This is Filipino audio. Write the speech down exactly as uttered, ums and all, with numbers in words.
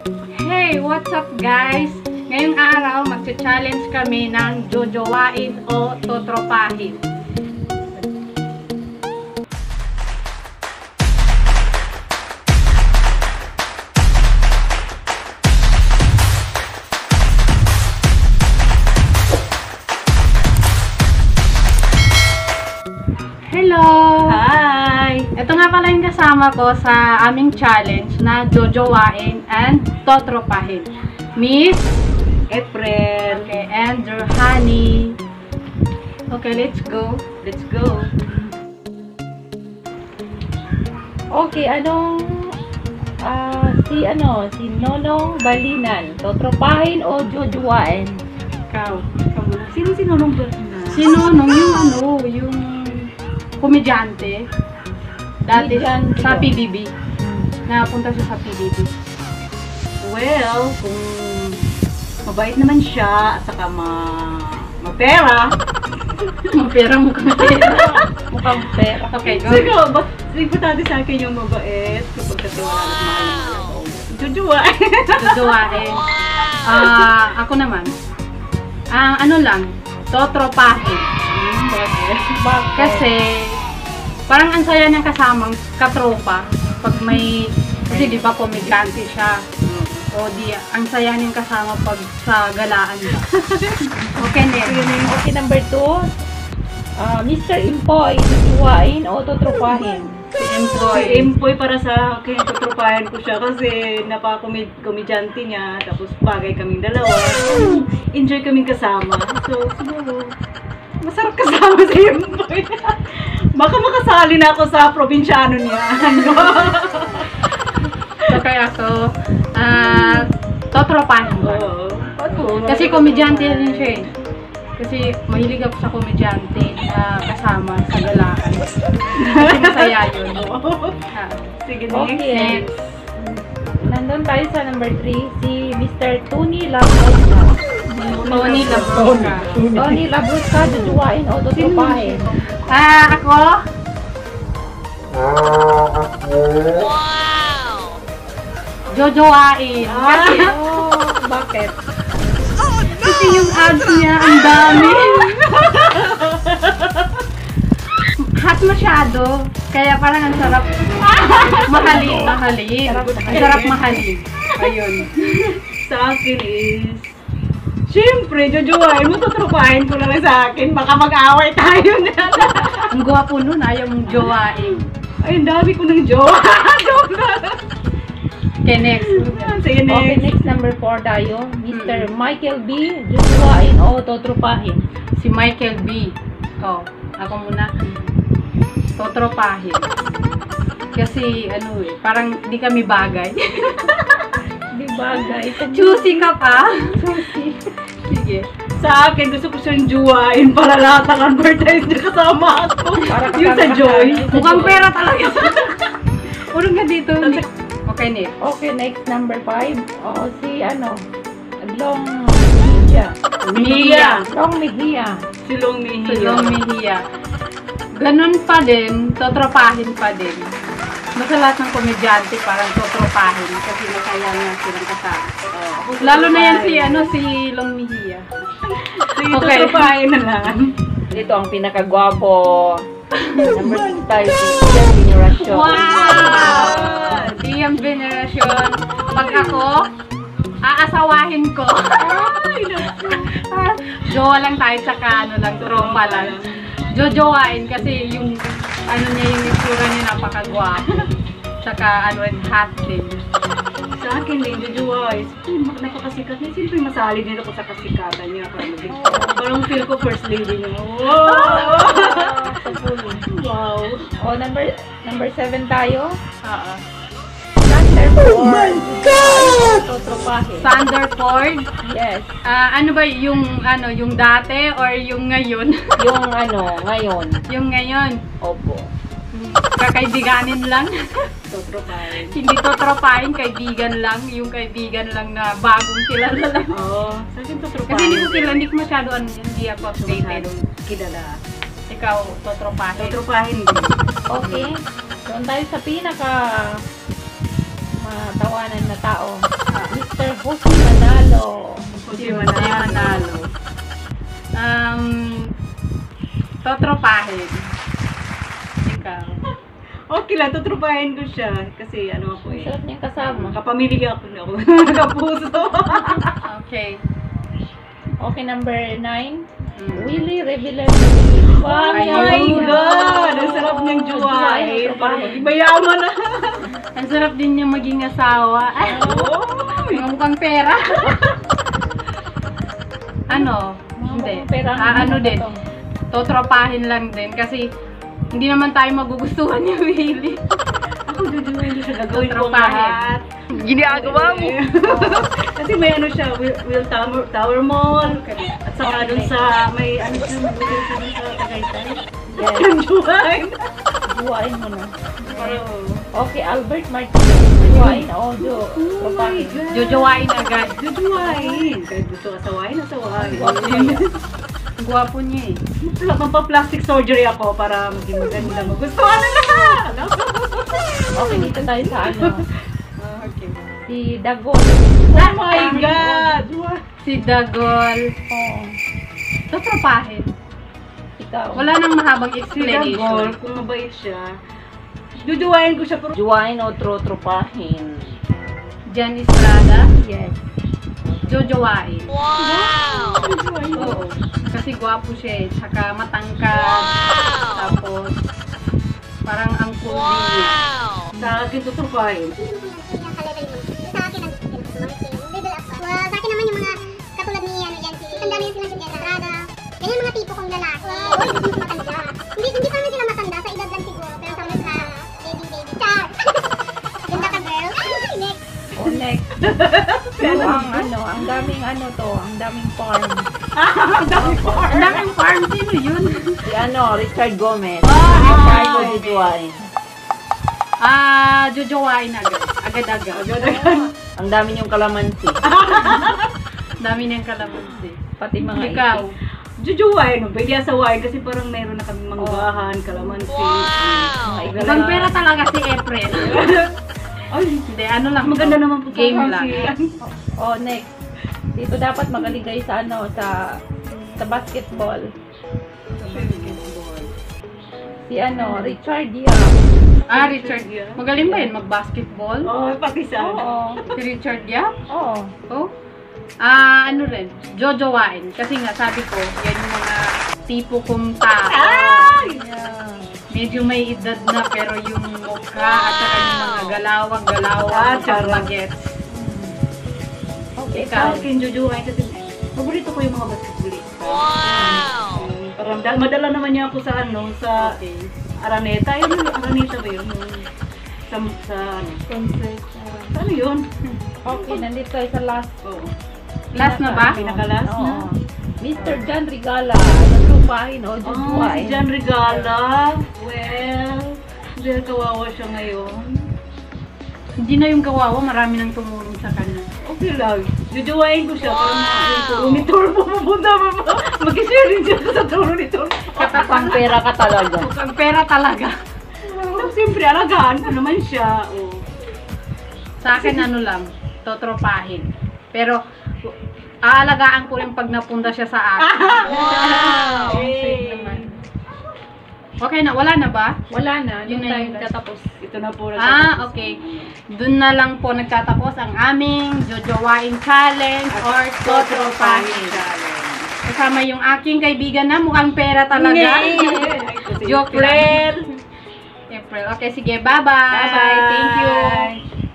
Hey, what's up guys? Ngayong araw, magcha-challenge kami ng jojowain o totropahin. Hello! Hi! Ito nga pala yung kasama ko sa aming challenge na jojowain and totropahin. Miss April! Okay, and Honey. Okay, let's go. Let's go! Okay, anong ah si ano, si Nonong Balinan, totropahin o jojowain? Ikaw. Ikaw muna. Sino si Nonong Balinan? Si Nonong, yung ano, yung komedyante. Dati Komedyante. sa P B B. Napunta siya sa P B B. Well, kung mabait naman siya at saka ma mapera. Mapera mo kami. Mukhang pera. Okay, go. Siguro, ba't importante sa akin yung mabait kapag katiwala at mahal na mahal ako. Jojowa! Jojowain. Ah, ako naman. Ah, ano lang, totropahin. Hmm, bakit? Bakit? Kasi, parang ang saya niyang kasamang katropa. Pag may, kasi di ba komedyante siya. O di, ang saya niyang kasama pag sa galaan ba. Okay, next. Okay, number two. Ah, Mister Impoy, jojowain o totropahin? Si Empoy. Si Empoy para sa akin, tutrupahan ko siya kasi napaka-komedyante niya, tapos bagay kaming dalawa. Enjoy kaming kasama. So, siguro, masarap kasama si Empoy. Baka makasali na ako sa probinsyano niya. So, kaya ako, ah, totropahin ko. Oo. Kasi komedyante rin siya eh. Kasi mahilig ako sa komedyante na kasama sa galaan. Kasi masaya yun. Ah, Sige, Okay. next. next. Nandun tayo sa number three, si Mister Tony Labruska. Tony Labroca. Tony Labruska, jojowain o totropahin? Ah, ako? Jojowain. Kasi, Oh, bakit? kasi yung abs niya, ang dami. Hot masyado. Kaya parang ang sarap mahalin. Mahalin. Ang sarap mahalin. Ayun. Sa akin is, siyempre, jojowain mo, tutrupahin ko lang sa akin. Baka mag-away tayo na. Ang gwapo nun, ayaw mong jowain. Ay, ang dami ko ng jowa. Okay, next. Sige, Okay, next. next number four tayo. Mister Michael B, jojowain o totropahin? Si Michael B. Oh, ako muna. Totropahin. Kasi, ano eh, parang di kami bagay. Di bagay. Choosy ka pa. Susi. Sige. Sa akin, gusto ko siyang jowain para lahat ng advertise niya kasama ako. Para Yung sa kasama Joy. ka. Mukhang pera talaga. Urong ka dito. Okay, next. Okay, next number five. Oo, si ano, Long Mejia. Mia. Long Mejia. Silong Mihia. Tulong Mihia. Ganun pa din, totropahin pa din. Basta lahat ng komedyante parang totropahin kasi masaya nga silang kasama. Oh, ako Lalo na yan si, tutrupahin. ano, si Long Mihia. Sige, Okay. tutrupahin na lang. Ito ang pinakagwapo. Number six tayo, si Ian Veneracion. Wow! Diyang venerasyon. Pag ako, aasawahin ko. Jowa lang tayo, tsaka ano lang, tropa lang. Jojowain kasi yung, ano niya, yung itsura niya napakagwapo. Tsaka ano rin, hot din. Sa akin din, jojowain. Napakasikat niya. Siyempre, masali din ako sa kasikatan niya. Parang, parang feel ko first lady niya. Wow! Wow! O, number number seven tayo. Oo. Thunderford. Oh my God! Totropahin. Thunderford. Yes. Ah, ano ba yung, ano, yung dati or yung ngayon? Yung ano, ngayon. Yung ngayon. Opo. Kakaibiganin lang. Tutrupahin. Hindi to tropahin, kaibigan lang. Yung kaibigan lang na bagong kilala lang. Oo. Sa akin, tutrupahin. Kasi hindi ko kilala, hindi ko masyado, ano, hindi ako updated. Masyadong kilala. Ikaw, to tropahin. Tutrupahin din. Okay. Doon tayo sa pinaka matawanan na tao. Si Manalo. Si Manalo. Um, totropahin. Ikaw. Okay lang, tutrupahin ko siya. Kasi ano ako eh. Sarap niyang kasama. Kapamilya ako na ako. Kapuso. Okay. Okay, number nine. Mm. Willie Revilla. Wow, Oh my Ayun. God! Ang sarap niyang juwain. Mayaman na. Ang sarap din niya maging asawa. Ay, Oh, mga mukhang pera. Ano? Hindi. Pero Ah, ano din. Totropahin lang din kasi hindi naman tayo magugustuhan ni Willie. ako jujuwain ko siya. Gagawin ko ang Tutropahin. lahat. Ginagawa mo. Kasi may ano siya, Will, Will Tower, Tower Mall. At saka dun sa, may ano siya, mag-hotel siya dun sa Tagaytay. Yes. Yung juwain. Juwain mo na. Oh. Okay, Albert Martinez. Juwain o jo? Oh my Tropahin. God. Jojowain agad. Jujuwain. Kahit gusto asawain, asawain. Ang gwapo niya eh. Wala pang pa-plastic surgery ako para maging maganda. Magustuhan na lahat. Okay, dito tayo sa ano. Okay. Si Dagon. Oh my God! Si Dagol. Oh, Totropahin. ikaw. Wala nang mahabang Si explanation. Dagol, kung mabait siya, jujuwain ko siya pero Juwain o trotropahin. Jan Estrada. Yes. Jojowain. jujuwain ko. Oo. Kasi gwapo siya eh. Tsaka matangkad. Tapos, parang ang cool din niya. Sa akin tutupain. Sa akin ang level up. Well, sa akin naman yung mga katulad ni ano yan, si tanda na yan sila si Estrada. Yan yung mga tipo kong lalaki. Uy, hindi matanda. Hindi hindi pa naman sila matanda sa edad lang siguro, pero sa mga baby baby. Char. Ganda ka girl. Next. O next. So, ang ano, ang daming ano to, ang daming farm. Ang dami pa. Ang daming farm. Sino yun? Si ano, Richard Gomez. Ah, Richard o okay. jujuwain. Ah, jojowain agad. Agad-agad. Agad-agad. Ang dami niyong kalamansi. Dami niyang kalamansi. Pati mga Ikaw. Jujuwain, mabait yung asawain kasi parang meron na kaming manggahan, kalamansi. Mga iba Ibang na- pera talaga si April. Ay, Hindi, ano lang. maganda to. naman po sa Game akin lang. si- Oh, next. Dito dapat magaling kayo sa ano, sa sa basketball. Si ano, Richard Yap. Ah, Richard. Magaling ba yun mag-basketball? Oo, pati sa ano. Oo. Si Richard Yap? Oo. Oh? Ah, ano rin, jojowain. Kasi nga, sabi ko, yan yung mga tipo kong tao. Ay! Yeah. Medyo may edad na, pero yung mukha at saka yung mga galawang-galawang Ah, pag charot. magets. Okay, Ikaw. Sa akin, jujuwain kasi paborito ko yung mga basketballista. Wow! Parang da- madala naman niya ako sa ano, sa Okay. Araneta. Yun yung Araneta ba yun? Yung Sa, sa ano? Conference. Sa ano yun? Okay, nandito tayo sa last. Oo. Last na ba? Pinakalas na. Oo. mister John Regala. Natupahin o Oh, si jujuwain. John Regala. Well, dahil kawawa siya ngayon. Hindi na yung kawawa, marami nang tumulong sa kanya. Okay lang. Jujuwain ko siya. Parang yung turo ni Tor pupunta pa ba? Mag-share rin siya sa turo ni Tor. Pang pera ka talaga. Ang pera talaga. Tapos siyempre, alagaan ko naman siya. Oh. Sa akin, ano lang, totropahin. Pero, aalagaan ko rin pag napunta siya sa akin. Wow! Sweet naman. Okay na, wala na ba? Wala na. Yun Yun na tayo yung tatapos. Ito na po. Ah, okay. Doon na lang po nagtatapos ang aming Jojowain Challenge or Totropahin. Kasama yung aking kaibigan na mukhang pera talaga. Joke lang. April. April. Okay, sige. Bye-bye. Bye-bye. Thank you.